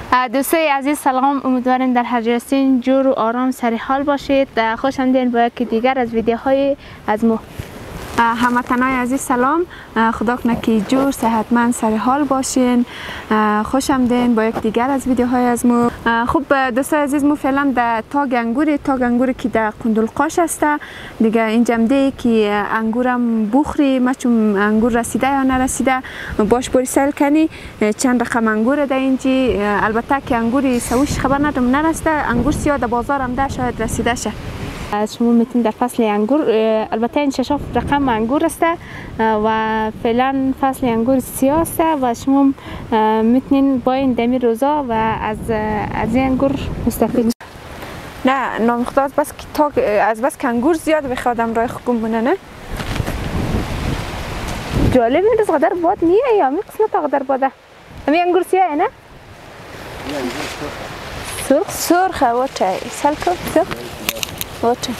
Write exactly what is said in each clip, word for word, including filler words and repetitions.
دوستای عزیز سلام، امیدواریم در هر جای هستین جور و آرام سر حال باشید. خوش آمدین با یکی دیگر از ویدیوهای از مو. هموطنای عزیز سلام، خدا کنه که جور صحتمند سر حال باشین. خوش آمدین با یک دیگر از ویدیوهای از مو. خب دوستای عزیز، مو فعلا در تاگ انگوری تاگ انگوری که در قندلقاش است دیگه. اینجا مده که انگورم بخوری، ما چون انگور رسیده یا نرسیده باش بری سیل کنی. چند رقم انگور در اینجی، البته که انگوری سویش خبر ندارم نرسیده، انگور سیاه در بازار هم ده شاید رسیده شه. شما میتونید در فصل انگور، البته این شش رقم انگور است و فعلا فصل انگور سیاه است و شما میتونید با این دمی روزا و از از این انگور مستفید. نه نامخدا از بس که تا از بس که انگور زیاد بخوادم راه حکم بونه. نه جالب این روز قدر باد میه یا می قسمت قدر باده همین انگور سیاه نه؟ سرخ سرخه وچه سلکو سرخ وچه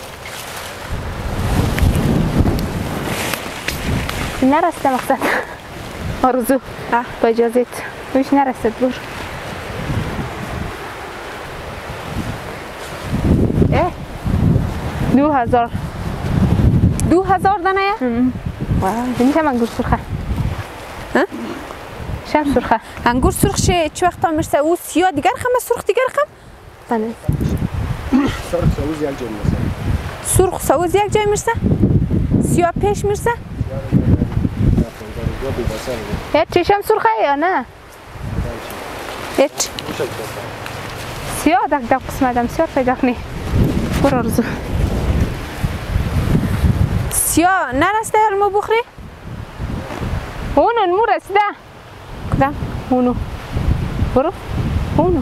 نرسته مقصد آرزو با اجازت روش نرسد بور. اه دو هزار دو هزار دانه یا؟ واه دیمیشه انگور سرخه شم سرخه انگور سرخ شه چه وقتا میرسه او سیاه دیگر خم سرخ دیگر خم؟ بله سرخ سوز یک جای میرسه سرخ سوز یک جای میرسه؟ سیاه پیش میرسه؟ هیچ چشم سرخه یا نه؟ هیچ سیاه دک دک قسمت هم سیاه پیدا کنی برو آرزو. سیاه نرسته علمو بخوری؟ اونو نمو رسیده کدام؟ اونو برو اونو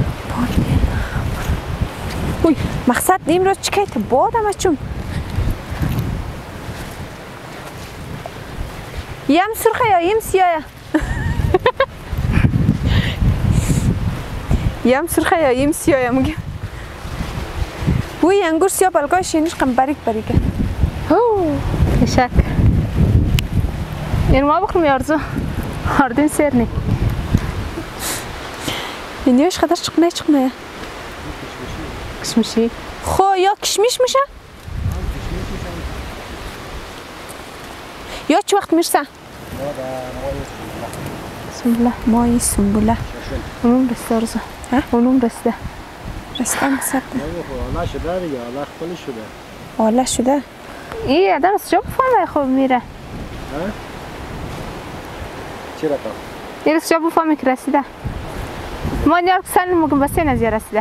اوی مقصد امروز چی که بادم از چون یم سرخه یا یم سیاه یم سرخه یا یم سیاه میگم. وی انگور سیاه بلگاه شینش قم باریک باریکه اوه شک این ما بخورم یارزو آردین سیر نی اینیوش خدر چقنه چقنه کشمشی خو یا کشمیش میشه؟ یا چه وقت میرسه؟ سنبوله مایی سنبوله اونم رسته آرزو اونم رسته رسته مقصد آله شده دیگه آله خپلی شده آله شده ای آدم از جا بفهمه خوب میره چی رقم؟ این از جا بفهمه که رسیده ما نیار که سن مگم بسته نزیه رسیده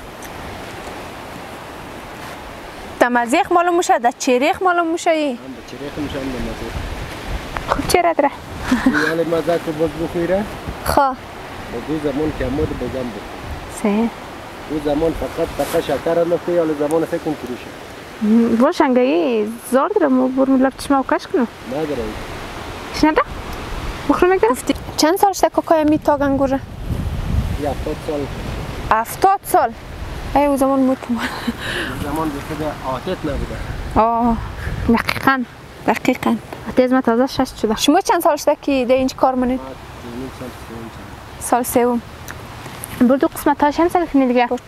در مزیخ معلوم میشه در چریخ معلوم میشه ای؟ هم در چریخ میشه هم در مزیخ خوب چه رد ره؟ یعنی مزه که باز بخویره؟ خواه با دو زمان که امود بگم بود سه دو زمان فقط فقط شکر هم نخوی یا زمان فکر کن کروشه باش انگایی زار داره مو برمو لب چشمه و کش کنم نداره کش نده؟ بخورم اگه؟ چند سال شده کاکای می تاگ انگوره؟ یه هفتاد سال هفتاد سال؟ ای او زمان موت کمان زمان بسته آتت نبوده آه دقیقا دقیقا تیز ما تازه شست شده. شما چند سال شده که در اینجا کار منید؟ سال سوم بردو قسمت هاش هم سال کنی دیگه؟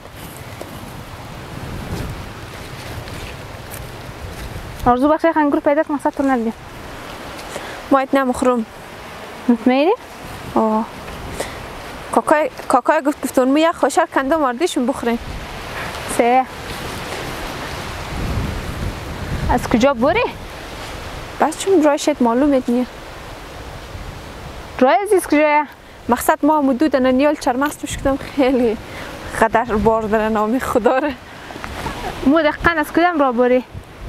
آرزو بخشی انگور پیدا که مقصد تو ندیم ما ایت نمخورم مطمئنی؟ آه کاکای کاکای گفت گفتون می یک خوشر کنده ماردیشون بخوریم سه از کجا بری؟ بس چون رای شد معلومت نیه رای عزیز کجایه؟ مقصد ما مدود نیال چرمخص توش کدم خیلی قدر بار داره نامی خدا ره مو دقیقا از کدام را بری؟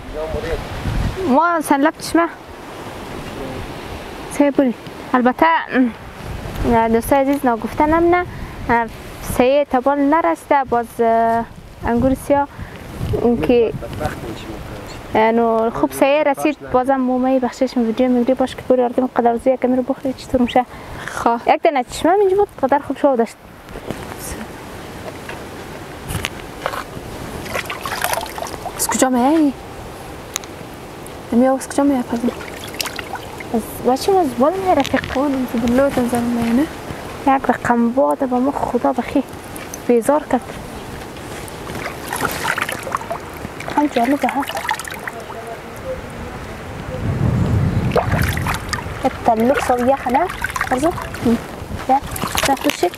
ما سنلب چشمه سه بری البته دوستای عزیز ناگفتن هم نه سه تبال نرسته باز انگور سیاه اون که نو خوب سایه رسید بازم مومایی بخشش ویدیو میگیری باش که بری آردیم قدرزی کمی رو بخوری چطور میشه خواه یک دنه چشمه اینجا بود قدر خوب شو داشت از کجا میایی؟ نمیاه از کجا میایی پردیم؟ از بچه ما از بالا میای رفیق قانم زبلوت انزل میای نه؟ یک رقم باده با ما خدا بخی بیزار کرد. هم جالبه ها. التلوك سوية خلا أرزو يا تاخدشي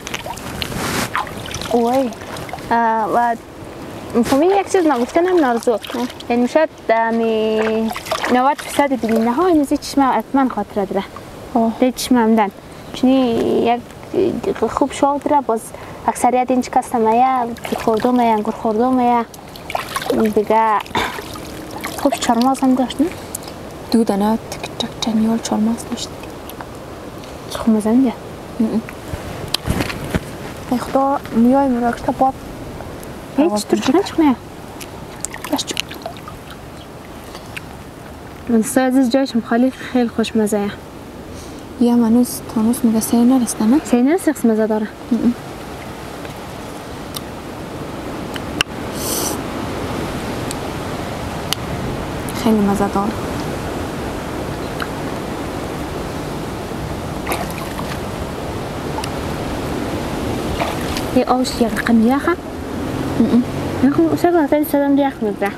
وي آه و مفهومين یک چیز نگفتن هم نارزو یعنی شاید می نود درصد دیگه نه ها این زی چشمه حتما خاطره داره دی چشمه همدن چنی یک خوب شو داره باز اکثریت اینچ کستمه که خوردم یا انگور خوردم یا دیگه خوب چرماز هم داشت نه دو دانه تک تک چنیال چرماز داشت خوب مزنده ای خدا میای مراکشتا باب هیچ تو چنه چکنه بس چون دوستای عزیز جایشم خالی خیلی خوشمزه یا منوز تانوس میگه سه نرسته نه؟ سه نرسته قسم مزه داره خیلی مزه داره یه آوش یک رقم یخه نخون اوشه که خیلی صدام یخ میگره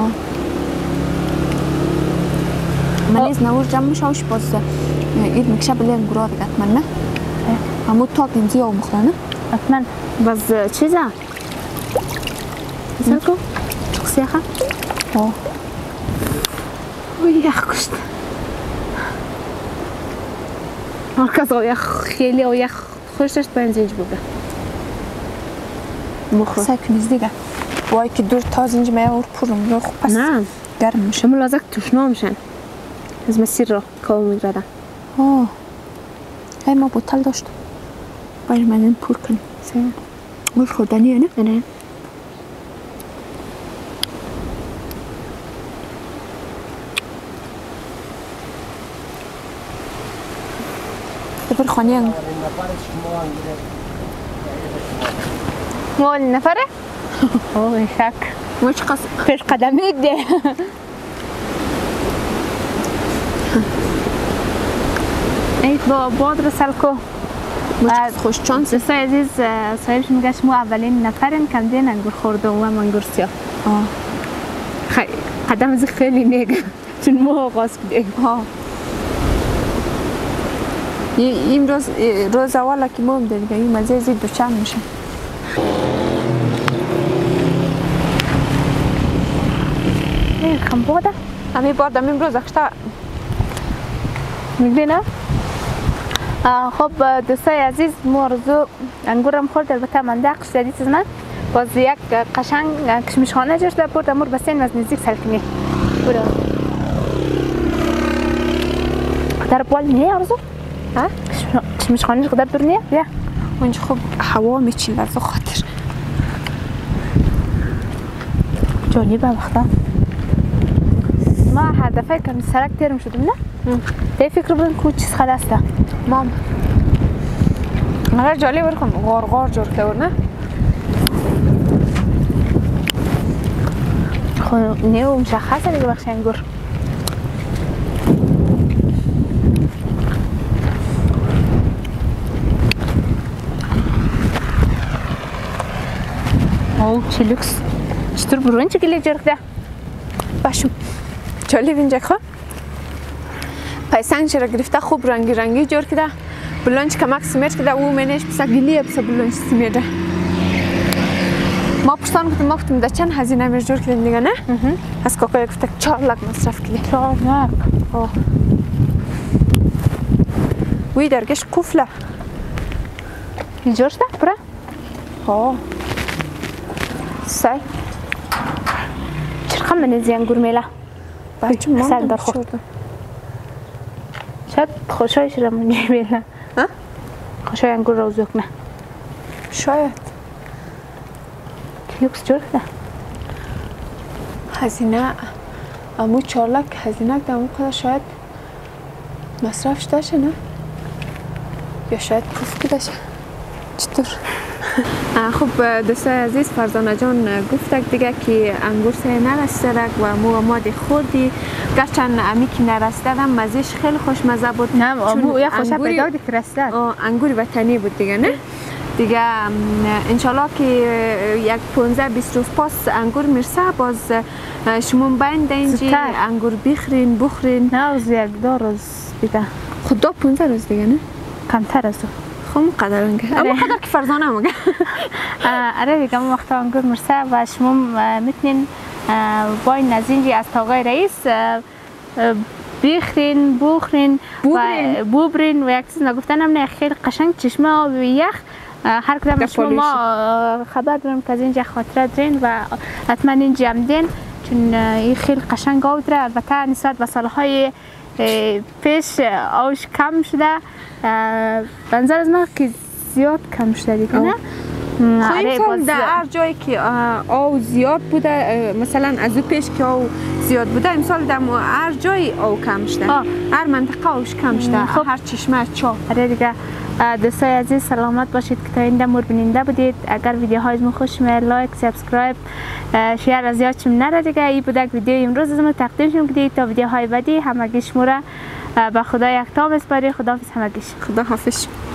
ملیز نور جمع شوش باز اید مکشه بلی انگورا دیگه اتمن نه؟ همون تاک اینزی او مخلانه؟ اتمن باز چیزه؟ مثل کو؟ چکسی یخه؟ آه اوی یخ کشت مرکز او یخ خیلی او یخ خوش داشت باید زنج بگه بخور ساکنیز دیگه وای که دور تاز اینجا میه اور پرم رو خوب پس نه گرم میشه شما لازک توشنا میشن از مسیر رو کاو میگردم آه های ما بوتل داشت باید من این پر کنیم سه گوش خوردنیه نه؟ نه دبر خانی انگ مول نفره؟ اوه شک مش قص پیش قدمی ده ای با باد رسل کو مش خوش چانس دوستای عزیز صاحبش میگه شما اولین نفرین کندین انگور خورده و من انگور سیاه آه خیلی قدم از خیلی نیگه چون ما آغاز کردیم ها این روز روز اولا که ما هم دیگه این مزه زید دوچند میشه ای خم باده همه باد هم امروز اکشتا میگی نه؟ خب دوستای عزیز ما روزو انگورم خورد البته من دقش زدید از من باز یک قشنگ کشمشخانه جشت برد امور بسین از نزدیک سلکنی برو قدر بال نیه آرزو؟ ها؟ کشمشخانه قدر دور نیه؟ بیا اونجا خوب هوا میچین از خاطر جالبه وقتا ما هر دفعه که سرک تیرم شدم نه؟ ده فکر بودم که چیز خلاسته مام مگر جالب برکن غار غار جور کرده نه؟ خب نیو مشخصه دیگه بخش انگور اوه چه لوکس چطور برون چه گلی جور کرده؟ باشم جالب اینجا خواه پیسنگ چرا گرفته خوب رنگی رنگی جور کرده بلانچ کمک سمیر کرده او منش بسا گلیه بسا بلانچ سمیره ما پرسان کردم ما گفتم در چند هزینه میر جور کردن دیگه نه؟ از کاکای گفته چهار لک مصرف کردی چهار لک آه وی درگش کوفله جور شده برا؟ ها سای چرخم منزی انگور میله بچه ما سر در خورد شاید خوشایش را منجی میله خوشای انگور را وزوک نه شاید کلیوکس جور ده هزینه امو چارلک هزینه که امو قدر شاید مصرف شده شه نه یا شاید پوف کده شه چطور؟ خب دوستای عزیز، فرزانه جان گفتک دیگه که انگور سه نرسیدک و مو آماده خوردی، گرچند امی که نرسیدم مزهش خیلی خوشمزه بود. نه مو یه خوشه پیدا بود که رسید. انگور وطنی بود دیگه، نه؟ دیگه انشالله که یک پونزده بیست روز پاس انگور میرسه، باز شما بین اینجا انگور بخرین بخورین. نه روز یک دو روز دیگه. خدا پونزده روز دیگه نه؟ کمتر از خب قدر انگه اما قدر که فرزانه مگه. آره دیگه ما وقتا انگور مرسه و شما میتونین با این نزینجی از تاقای رئیس بخرین بخورین و ببرین و یک چیز نگفتن هم نه، خیلی قشنگ چشمه آب یخ. هر کدام شما ما خبر دارم که از اینجا خاطره دارین و حتما اینجا هم دین، چون این خیلی قشنگ آب داره. البته نسبت به سالهای پیش آوش کم شده، بنظر از من که زیاد کم شده دیگه نه؟ خواهیم سال در هر جایی که آو زیاد بوده، مثلا از او پیش که آو زیاد بوده، امسال در هر جایی آو کم شده، هر منطقه آوش کم شده، خب هر چشمه چا. آره دیگه دوستای عزیز سلامت باشید که تا اینجا مور بیننده بودید. اگر ویدیوهای ما خوش میاد لایک سابسکرایب شیر از یادتون نره دیگه. این بوده ویدیو امروز از ما تقدیم شدیم که تا ویدیوهای بعدی همگی شما را به خدا یکتا میسپاریم. خداحافظ همگیش. خداحافظ.